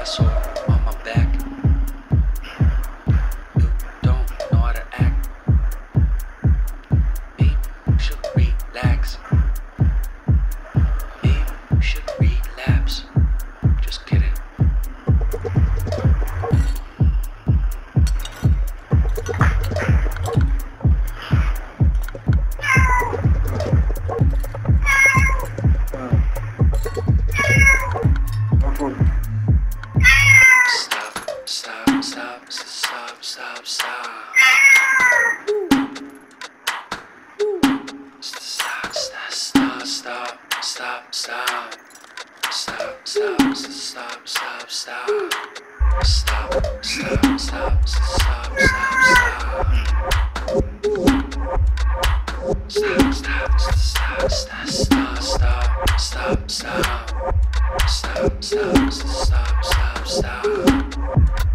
sore on my back. You don't know how to act. Maybe you should relax. Maybe you should relapse. Just kidding. Stop.